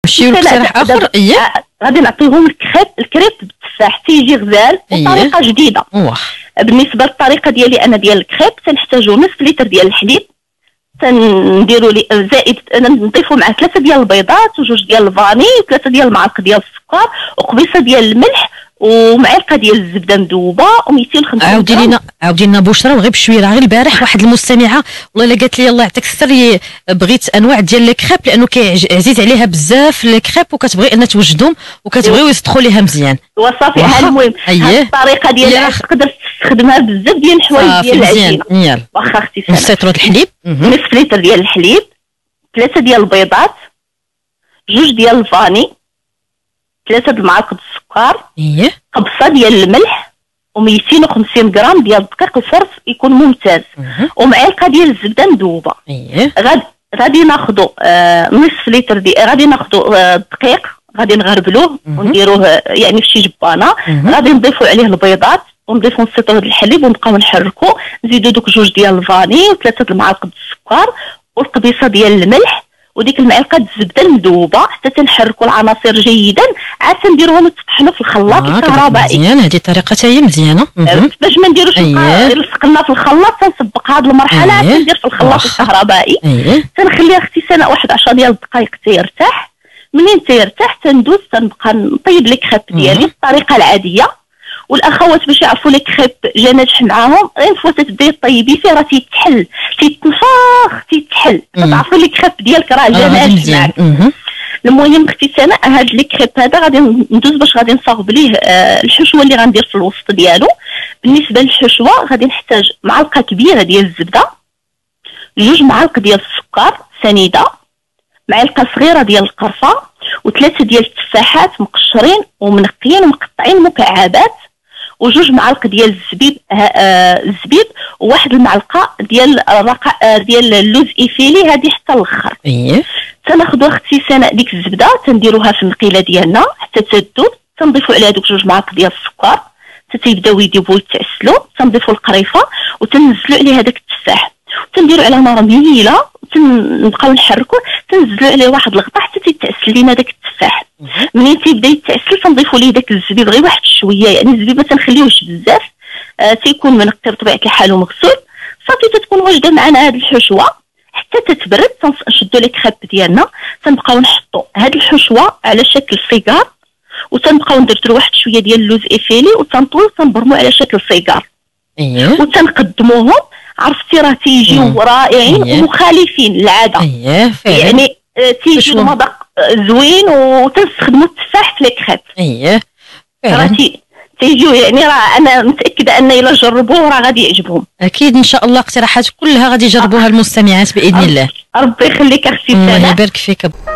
نمشيو لاقتراح اخر. غادي نعطيهم الكريب بالتفاح تيجي غزال بطريقه جديده. بالنسبه للطريقه ديالي انا ديال الكريب تنحتاجو نصف لتر ديال الحليب، تنديروا لي زائد نضيفوا معاه 3 ديال البيضات و2 ديال الفاني و3 ديال المعالق ديال السكر وقبيصه ديال الملح ومعلقه ديال الزبده مذوبه و250 غرام. عاودي لنا بشرى وغير بشويه. غير البارح واحد المستمعه والله الا قالت لي الله يعطيك السر بغيت انواع ديال الكريب لانه عزيز عليها بزاف الكريب وكتبغي ان توجدهم وكتبغيو يسطخوا ليها مزيان. وصافي المهم الطريقه ديالها تقدر تستخدمها بزاف ديال الحوايج ديال العجينه. واخا اختي سناء نص لتر الحليب، نصف لتر ديال الحليب، 3 ديال البيضات، 2 ديال الفاني، 3 د المعالق السكر، قبصه ديال الملح و250 غرام ديال الدقيق الفرص يكون ممتاز، ومعلقه ديال الزبده مذوبه. غادي ناخذوا نصف لتر غادي ناخذوا الدقيق غادي نغربلوه ونديروه يعني في شي جبانه، غادي نضيفوا عليه البيضات ونضيفوا نص لتر الحليب ونبقاو نحركوا، نزيدوا دوك 2 ديال الفاني و3 د المعالق السكر والقبيصه ديال الملح وديك المعلقه الزبده المذوبه حتى تنحركوا العناصر جيدا، عاد تنديروهم يتطحنوا في الخلاط الكهربائي. مزيان، هذه طريقه حتى هي مزيانه. باش ما نديروش لصقنا في الخلاط تنسبق هذه المرحله عاد تندير في الخلاط الكهربائي. تنخليها اختي سناء واحد 10 ديال الدقائق تيرتاح. منين تيرتاح تندوز تنبقى نطيب لي كريب ديالي بالطريقه العاديه. والاخوات باش يعرفوا لي كريب جا ناجح معاهم غير فوا تبداي طيبي فيه راه تيتحل تيتنفخ تيتحل تعرفوا لي كريب ديالك راه جا ناجح معاك. المهم اختي سناء هاد لي كريب هذا غادي ندوز باش غادي نصاوب ليه الحشوه اللي غندير في الوسط ديالو. بالنسبه للحشوه غادي نحتاج معلقه كبيره ديال الزبده، 2 معالق ديال السكر سنيده، معلقه صغيره ديال القرفه و3 ديال التفاحات مقشرين ومنقيين ومقطعين مكعبات، و2 معالق ديال الزبيب وواحد المعلقه ديال اللوز ايفيلي هذه حتى الاخر. تناخذوا اختي سناء ديك الزبده تنديروها في النقيله ديالنا حتى تذوب، تنضيفوا عليها دوك 2 معالق ديال السكر حتى تيبداو يذوبوا يتعسلوا، تنضيفوا القريفه وتنزلوا عليها داك التفاح وتنديروا على نار مهيله نبقاو نحركوه، تنزلوا عليه واحد الغطاء حتى تيتعسل لينا داك التفاح. منين تيبدا يتعسل تنضيفوا ليه داك الزبيب غير واحد شويه، يعني الزبيب ما تنخليوهش بزاف، تيكون منقي بطبيعه الحال ومغسول. صافي تتكون واجده معنا هاد الحشوه حتى تتبرد. تنشدوا لي كريب ديالنا تنبقاو نحطوا هاد الحشوه على شكل سيجار وتنبقاو ندردروا واحد شويه ديال اللوز ايفيلي وتنطويو وتنبرموا على شكل سيجار. وتنقدموهم عرفتي راه تيجيو رائعين ومخالفين للعاده. يعني تيجيو المذاق زوين وتنستخدموا التفاح في لي كريب. راه تيجيو يعني راه انا متاكده ان الا جربوه راه غادي يعجبهم. اكيد ان شاء الله اقتراحات كلها غادي يجربوها المستمعات باذن الله. ربي يخليك اختي سناء. الله يبارك فيك.